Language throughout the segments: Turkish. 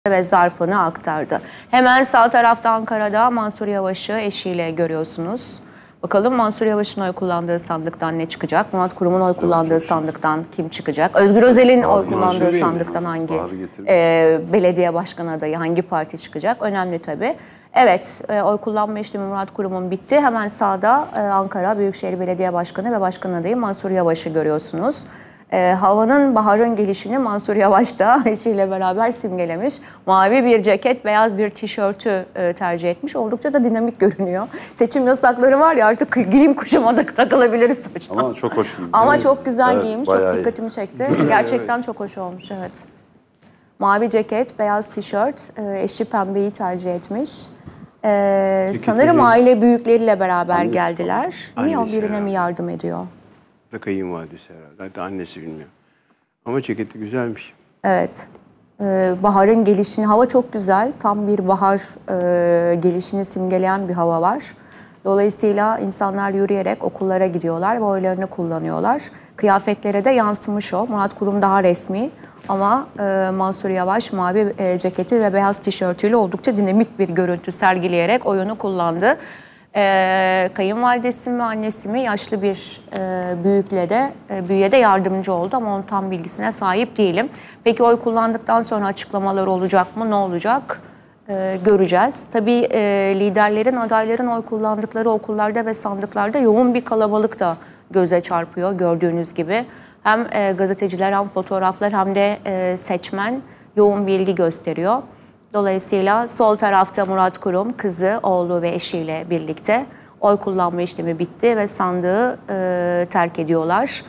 ve zarfını aktardı. Hemen sağ tarafta Ankara'da Mansur Yavaş'ı eşiyle görüyorsunuz. Bakalım Mansur Yavaş'ın oy kullandığı sandıktan ne çıkacak? Murat Kurum'un oy kullandığı sandıktan kim çıkacak? Özgür Özel'in oy kullandığı sandıktan hangi belediye başkanı adayı, hangi parti çıkacak? Önemli tabii. Evet, oy kullanma işlemi Murat Kurum'un bitti. Hemen sağda Ankara Büyükşehir Belediye Başkanı ve Başkan adayı Mansur Yavaş'ı görüyorsunuz. Havanın, baharın gelişini Mansur Yavaş da eşiyle beraber simgelemiş. Mavi bir ceket, beyaz bir tişörtü tercih etmiş. Oldukça da dinamik görünüyor. Seçim yasakları var ya, artık giyim kuşama da takılabiliriz. Ama çok hoş giymiş. Ama çok güzel giymiş, çok dikkatimi çekti. Gerçekten çok hoş olmuş, evet. Mavi ceket, beyaz tişört, eşi pembeyi tercih etmiş. Sanırım aile büyükleriyle beraber geldiler. Niye o birine mi yardım ediyor? Da kayınvalidesi herhalde. Hatta annesi bilmiyor. Ama ceketi güzelmiş. Evet. Baharın gelişini, hava çok güzel. Tam bir bahar gelişini simgeleyen bir hava var. Dolayısıyla insanlar yürüyerek okullara gidiyorlar ve oylarını kullanıyorlar. Kıyafetlere de yansımış o. Murat Kurum daha resmi ama Mansur Yavaş mavi ceketi ve beyaz tişörtüyle oldukça dinamik bir görüntü sergileyerek oyunu kullandı. Kayınvalidesi mi, annesi mi, yaşlı bir büyüye de yardımcı oldu ama onun tam bilgisine sahip değilim. Peki oy kullandıktan sonra açıklamalar olacak mı, ne olacak göreceğiz. Tabii liderlerin, adayların oy kullandıkları okullarda ve sandıklarda yoğun bir kalabalık da göze çarpıyor gördüğünüz gibi. Hem gazeteciler, hem fotoğraflar, hem de seçmen yoğun bir ilgi gösteriyor. Dolayısıyla sol tarafta Murat Kurum, kızı, oğlu ve eşiyle birlikte oy kullanma işlemi bitti ve sandığı terk ediyorlar.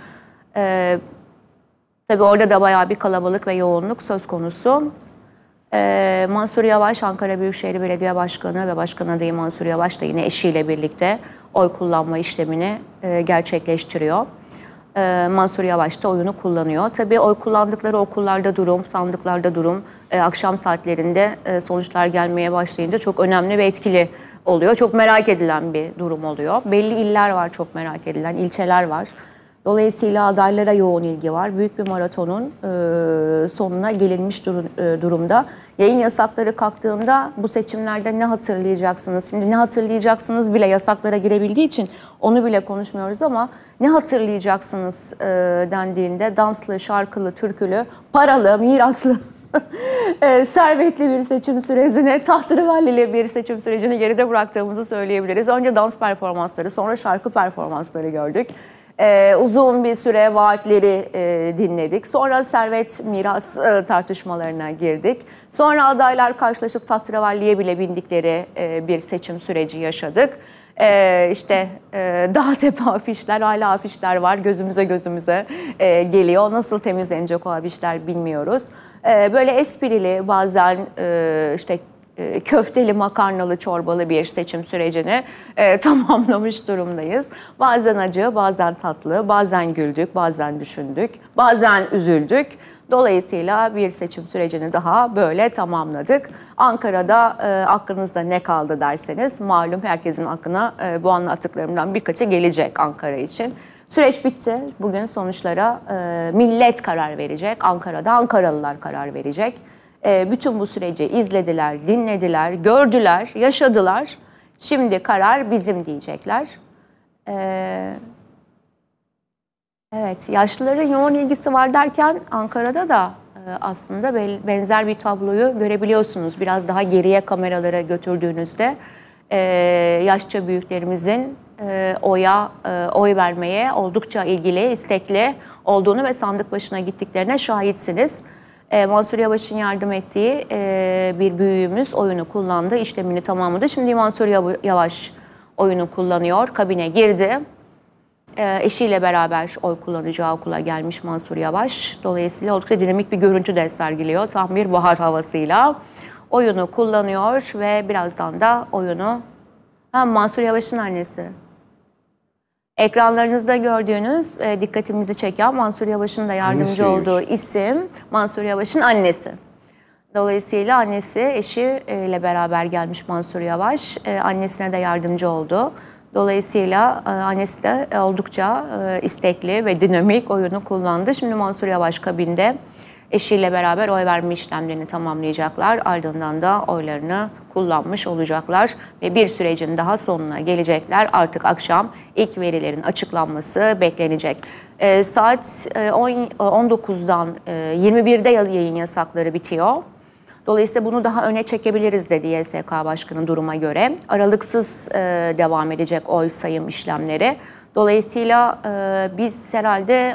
Tabii orada da bayağı bir kalabalık ve yoğunluk söz konusu. Mansur Yavaş, Ankara Büyükşehir Belediye Başkanı ve Başkan adayı Mansur Yavaş da yine eşiyle birlikte oy kullanma işlemini gerçekleştiriyor. Mansur Yavaş da oyunu kullanıyor. Tabii oy kullandıkları okullarda durum, sandıklarda durum, akşam saatlerinde sonuçlar gelmeye başlayınca çok önemli ve etkili oluyor. Çok merak edilen bir durum oluyor. Belli iller var çok merak edilen, ilçeler var. Dolayısıyla adaylara yoğun ilgi var. Büyük bir maratonun sonuna gelinmiş durumda. Yayın yasakları kalktığında bu seçimlerde ne hatırlayacaksınız? Şimdi ne hatırlayacaksınız bile yasaklara girebildiği için onu bile konuşmuyoruz ama ne hatırlayacaksınız dendiğinde danslı, şarkılı, türkülü, paralı, miraslı, servetli bir seçim sürecine, tahterevallili bir seçim sürecini geride bıraktığımızı söyleyebiliriz. Önce dans performansları, sonra şarkı performansları gördük. Uzun bir süre vaatleri dinledik. Sonra servet, miras tartışmalarına girdik. Sonra adaylar karşılaşıp tahterevalliye bile bindikleri bir seçim süreci yaşadık. İşte dağ tepe afişler, hala afişler var. Gözümüze geliyor. Nasıl temizlenecek o afişler bilmiyoruz. Böyle esprili, bazen işte köfteli, makarnalı, çorbalı bir seçim sürecini tamamlamış durumdayız. Bazen acı, bazen tatlı, bazen güldük, bazen düşündük, bazen üzüldük. Dolayısıyla bir seçim sürecini daha böyle tamamladık. Ankara'da aklınızda ne kaldı derseniz, malum herkesin aklına bu anlattıklarımdan birkaçı gelecek Ankara için. Süreç bitti. Bugün sonuçlara millet karar verecek. Ankara'da Ankaralılar karar verecek. Bütün bu süreci izlediler, dinlediler, gördüler, yaşadılar. Şimdi karar bizim diyecekler. Evet, yaşlıların yoğun ilgisi var derken Ankara'da da aslında benzer bir tabloyu görebiliyorsunuz. Biraz daha geriye kameralara götürdüğünüzde yaşça büyüklerimizin oy vermeye oldukça ilgili, istekli olduğunu ve sandık başına gittiklerine şahitsiniz. Mansur Yavaş'ın yardım ettiği bir büyüğümüz oyunu kullandı, işlemini tamamladı. Şimdi Mansur Yavaş oyunu kullanıyor, kabine girdi. Eşiyle beraber oy kullanacağı okula gelmiş Mansur Yavaş. Dolayısıyla oldukça dinamik bir görüntü de sergiliyor. Tam bir bahar havasıyla oyunu kullanıyor ve birazdan da oyunu... Mansur Yavaş'ın annesi. Ekranlarınızda gördüğünüz dikkatimizi çeken Mansur Yavaş'ın da yardımcı olduğu isim Mansur Yavaş'ın annesi. Dolayısıyla annesi eşiyle beraber gelmiş Mansur Yavaş. Annesine de yardımcı oldu. Dolayısıyla annesi de oldukça istekli ve dinamik oyunu kullandı. Şimdi Mansur Yavaş kabinde. Eşiyle beraber oy verme işlemlerini tamamlayacaklar. Ardından da oylarını kullanmış olacaklar ve bir sürecin daha sonuna gelecekler. Artık akşam ilk verilerin açıklanması beklenecek. Saat 19'dan 21'de yayın yasakları bitiyor. Dolayısıyla bunu daha öne çekebiliriz dedi YSK Başkanı duruma göre. Aralıksız devam edecek oy sayım işlemleri. Dolayısıyla biz herhalde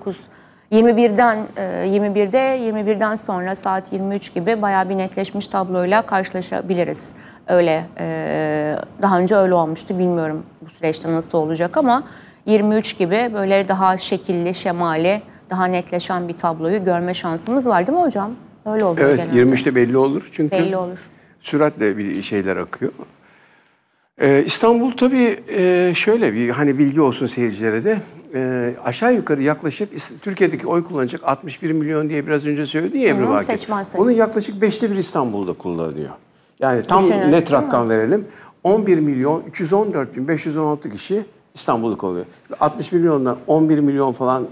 21'den sonra saat 23 gibi bayağı bir netleşmiş tabloyla karşılaşabiliriz. Öyle daha önce öyle olmuştu, bilmiyorum bu süreçte nasıl olacak ama 23 gibi böyle daha şekilli, şemali, daha netleşen bir tabloyu görme şansımız var değil mi hocam? Öyle olur Evet, genelde. 23'te belli olur çünkü Belli olur. süratle bir şeyler akıyor. İstanbul tabii şöyle bir hani bilgi olsun seyircilere de aşağı yukarı yaklaşık Türkiye'deki oy kullanacak 61 milyon diye biraz önce söyledi ya Ebru Vaki. Seçmen sayısı. Bunun yaklaşık 5'te 1 İstanbul'da kullanılıyor. Yani tam Düşünün, net rakam verelim. 11 milyon 314 bin 516 kişi İstanbulluk oluyor. 61 milyondan 11 milyon falan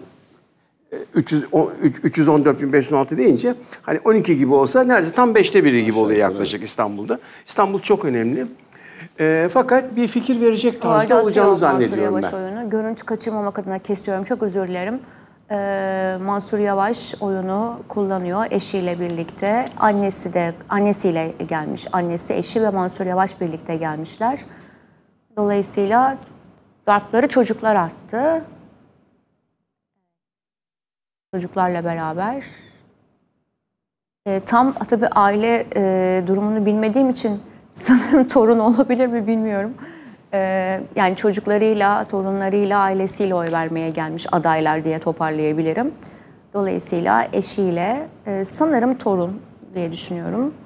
314.516 deyince hani 12 gibi olsa neredeyse tam 5'te 1'i gibi oluyor yaklaşık İstanbul'da. İstanbul çok önemli. Fakat bir fikir verecek tarzda olacağını zannediyorum ben. Oyunu. Görüntü kaçırmamak adına kesiyorum. Çok özür dilerim. Mansur Yavaş oyunu kullanıyor eşiyle birlikte. Annesiyle gelmiş. Annesi, eşi ve Mansur Yavaş birlikte gelmişler. Dolayısıyla zarfları çocuklar arttı. Çocuklarla beraber. Tam tabii aile durumunu bilmediğim için sanırım torun olabilir mi bilmiyorum. Yani çocuklarıyla, torunlarıyla, ailesiyle oy vermeye gelmiş adaylar diye toparlayabilirim. Dolayısıyla eşiyle sanırım torun diye düşünüyorum.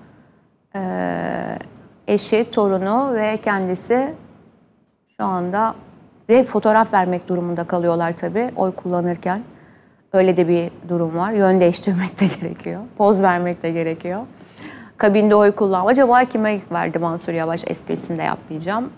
Eşi, torunu ve kendisi şu anda ve fotoğraf vermek durumunda kalıyorlar tabii oy kullanırken. Öyle de bir durum var. Yön değiştirmek de gerekiyor. Poz vermek de gerekiyor. Kabinde oy kullanma. Acaba kime verdi Mansur Yavaş esprisini de yapmayacağım.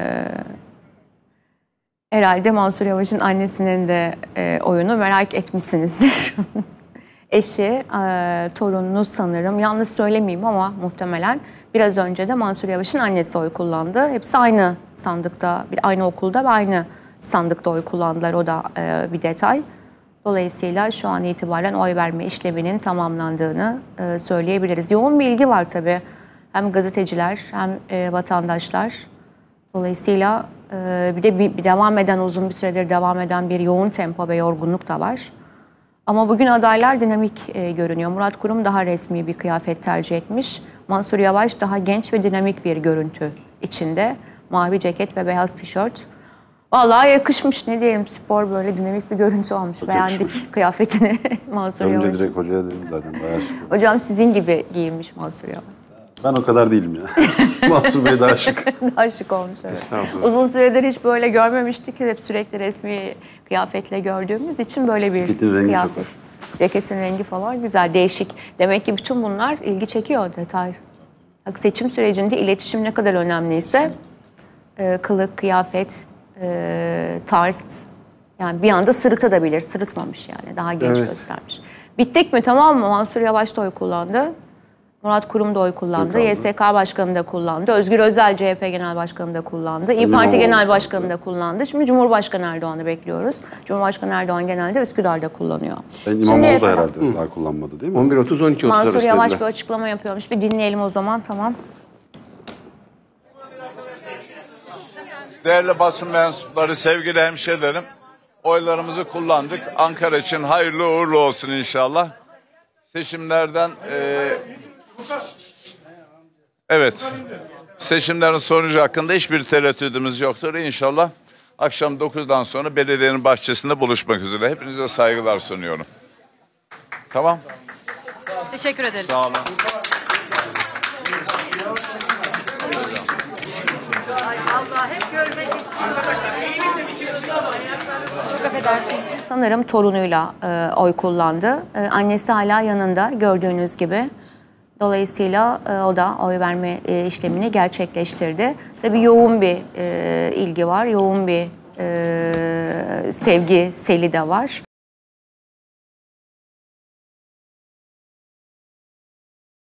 Herhalde Mansur Yavaş'ın annesinin de oyunu merak etmişsinizdir. Eşi, torununu sanırım, yanlış söylemeyeyim ama muhtemelen biraz önce de Mansur Yavaş'ın annesi oy kullandı. Hepsi aynı sandıkta, aynı okulda ve aynı sandıkta oy kullandılar. O da bir detay. Dolayısıyla şu an itibaren oy verme işleminin tamamlandığını söyleyebiliriz. Yoğun bir ilgi var tabii. Hem gazeteciler hem vatandaşlar. Dolayısıyla bir de devam eden, uzun bir süredir devam eden bir yoğun tempo ve yorgunluk da var. Ama bugün adaylar dinamik görünüyor. Murat Kurum daha resmi bir kıyafet tercih etmiş. Mansur Yavaş daha genç ve dinamik bir görüntü içinde. Mavi ceket ve beyaz tişört. Vallahi yakışmış, ne diyelim, spor böyle dinamik bir görüntü olmuş. Çok beğendik yakışmış. Kıyafetini Mansur Önce Yavaş'ın. direkt hocaya dedim zaten bayağı şık. Hocam sizin gibi giyinmiş Mansur Yavaş. Ben o kadar değilim ya. Mahsur Bey daha şık. Daha şık olmuş, evet. Estağfurullah. Uzun süredir hiç böyle görmemiştik. Hep sürekli resmi kıyafetle gördüğümüz için böyle bir Ceketin rengi kıyafet. çok hoş. Ceketin rengi falan güzel, değişik. Demek ki bütün bunlar ilgi çekiyor, detay. Bak, seçim sürecinde iletişim ne kadar önemliyse kılık, kıyafet, tarz, yani bir anda sırıtabilir. Sırıtmamış yani. Daha genç Evet. göstermiş. Bittik mi, tamam mı? Mansur Yavaş da oy kullandı. Murat Kurum da oy kullandı. YSK Başkanı da kullandı. Özgür Özel CHP Genel Başkanı da kullandı. İYİ Parti Genel Başkanı da kullandı. Şimdi Cumhurbaşkanı Erdoğan'ı bekliyoruz. Cumhurbaşkanı Erdoğan genelde Üsküdar'da kullanıyor. İmamoğlu da herhalde daha kullanmadı değil mi? 11.30-12.30 Mansur arası Yavaş dediler. bir açıklama yapıyormuş. Bir dinleyelim o zaman, tamam. Değerli basın mensupları, sevgili hemşehrilerim, oylarımızı kullandık. Ankara için hayırlı uğurlu olsun inşallah. Seçimlerden evet, seçimlerin sonucu hakkında hiçbir tereddüdümüz yoktur. İnşallah akşam 9'dan sonra belediyenin bahçesinde buluşmak üzere. Hepinize saygılar sunuyorum. Tamam. Teşekkür ederiz. Sağ olun. Çok affedersiniz. Sanırım torunuyla oy kullandı. Annesi hala yanında, gördüğünüz gibi. Dolayısıyla o da oy verme işlemini gerçekleştirdi. Tabii yoğun bir ilgi var, yoğun bir sevgi seli de var.